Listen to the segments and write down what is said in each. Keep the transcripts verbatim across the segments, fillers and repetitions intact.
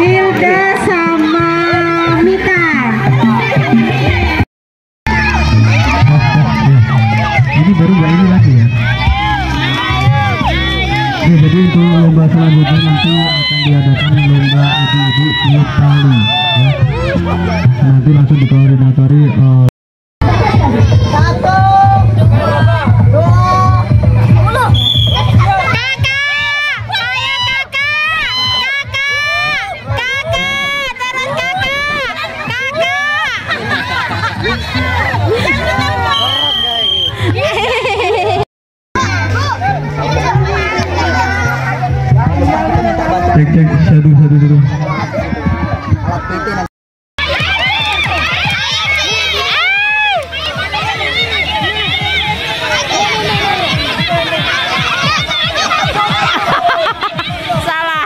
Hilda sama Mita. Ini baru nggak ini lagi ya. Ya, jadi untuk lomba selanjutnya nanti akan diadakan lomba ibu-ibu tiup tali ya. Nanti langsung dikoordinatori uh, cek cek satu satu dulu. Salah.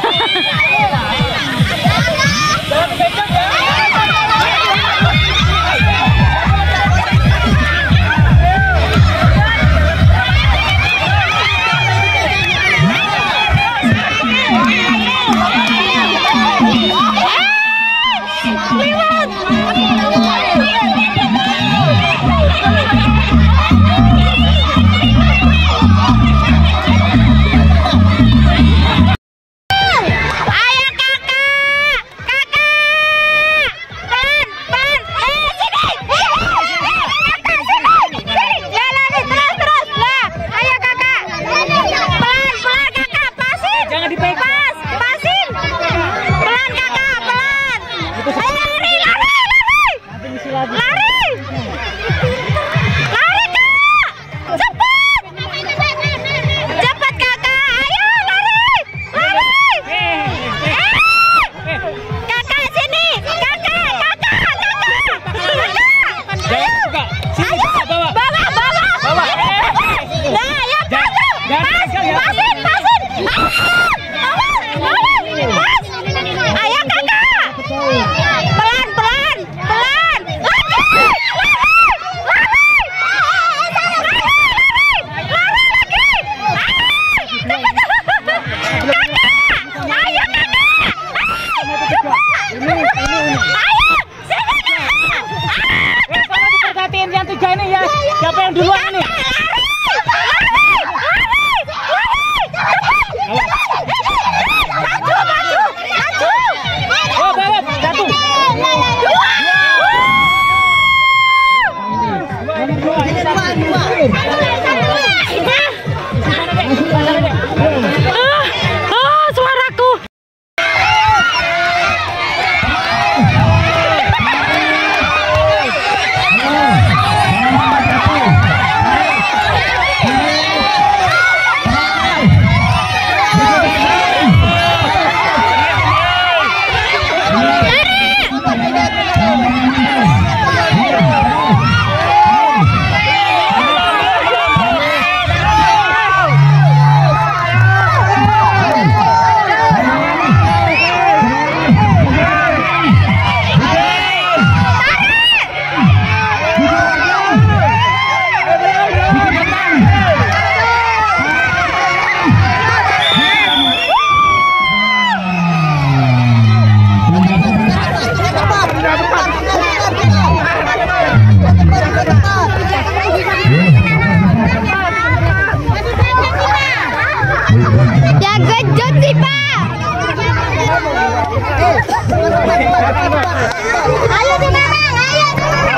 Siapa yang duluan ini? Oh, bawa satu. Oh, suaraku. Ya gejot sih Pak. Ayo di mana? Ayo.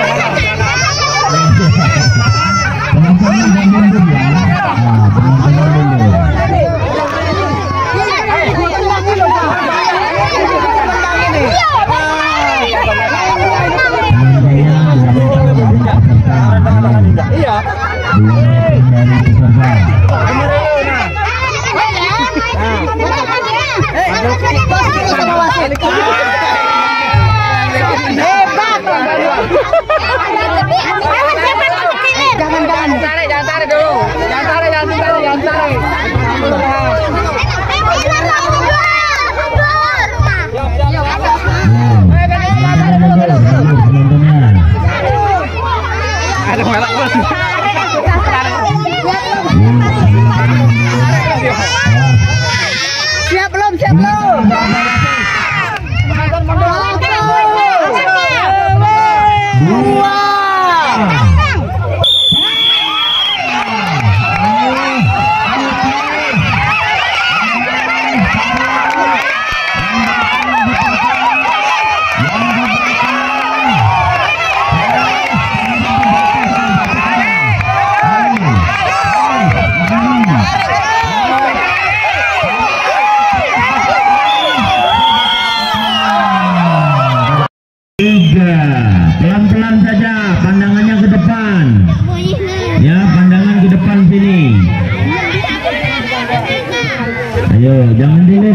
Iya. Jangan jangan tarik, jangan tarik dulu. Jangan tarik, jangan tarik, jangan tarik. Ada melak bos. Siap belum? Siap belum?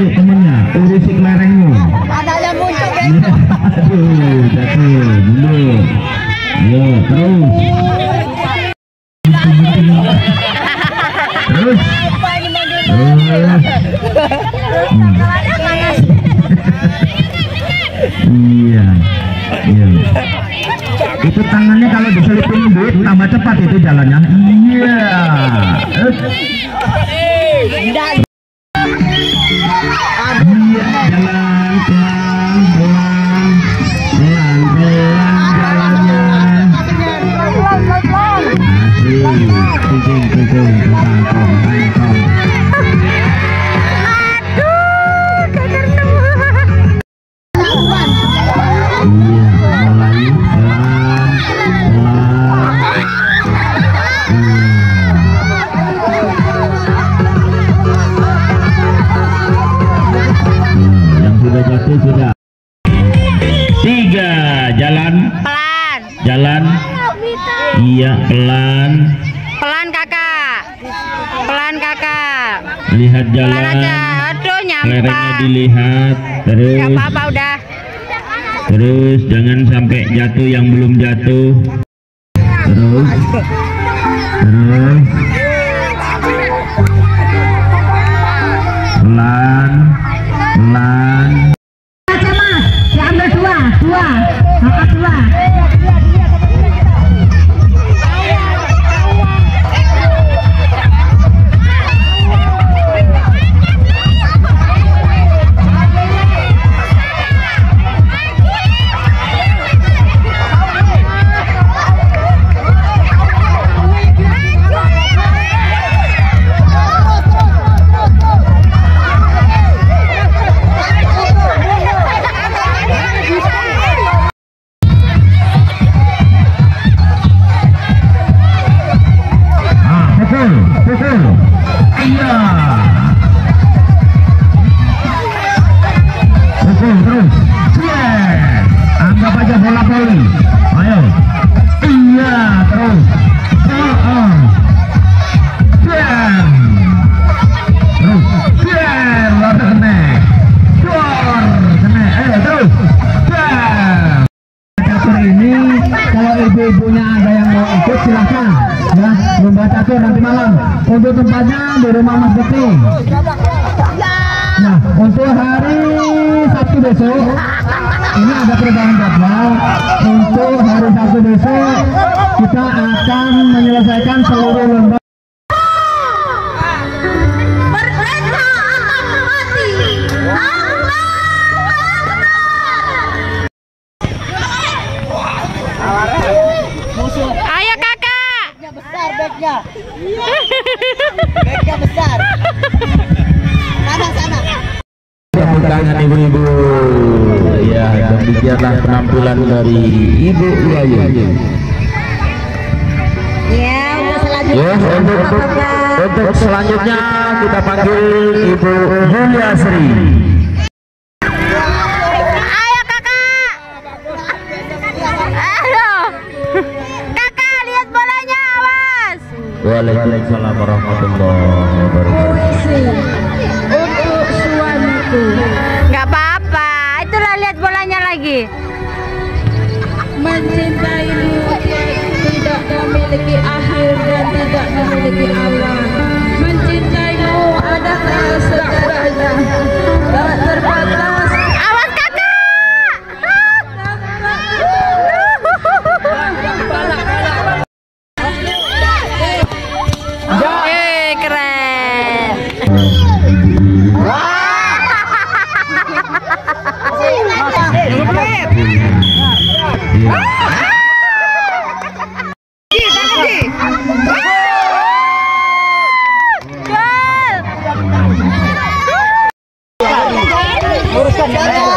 milik temennya, urusi kelerengmu. Ada yang muncul Ya, aduh, jatuh, mundur. Yo, terus. Terus. Terus. Hmm. Iya, iya. Itu tangannya kalau diselipin duit tambah cepat itu jalannya. Iya. Eh. Iya, jalan pelan pelan pelan pelan jalannya. Asik, kucing kucing tangkong tangkong. Iya, mulai pelan pelan. Yang sudah jatuh sudah. Tiga, jalan Pelan. jalan. Iya, pelan. Pelan kakak. Pelan kakak. Lihat Pelan jalan. aja. Aduh Kelerengnya nyampak. dilihat. Terus. Gak apa-apa udah. Terus jangan sampai jatuh yang belum jatuh. Terus. Terus. Pelan. Pelan. Diambil dua, dua, kakak dua. Pukul. Iya. Pukul terus. Yes. Anggap aja bola voli. Ayo. Iya terus. Oh, oh. Yes. Terus. Yes. Luar kena. Luar kena. Ayo terus. Yes. Catur ini kalau ibu-ibunya ada yang mau ikut silahkan ya, lomba catur nanti malam. Untuk tempatnya di rumah Mas Bekti. Nah, untuk hari Sabtu besok ini ada perubahan jadwal. Untuk hari Sabtu besok kita akan menyelesaikan seluruh lomba. Merdeka akan mati. Ayo kakak. besar bagnya. Bagnya besar. Sana sana. Tepuk tangan ibu-ibu. Ya, demikianlah penampilan dari Ibu Yayu. Ya, untuk Ya, untuk, untuk, untuk selanjutnya kita panggil Ibu Julia Sri. Ayo kakak. Ayo. Kakak lihat bolanya, awas. Waalaikumsalam warahmatullahi wabarakatuh. Untuk suamiku. Gak apa-apa. Itulah lihat bolanya lagi. Mencintaimu tidak memiliki akhir dan tidak memiliki awal. Mencintaimu adalah segalanya, tak terbatas. Awas kakak. Eh, keren. Luruskan.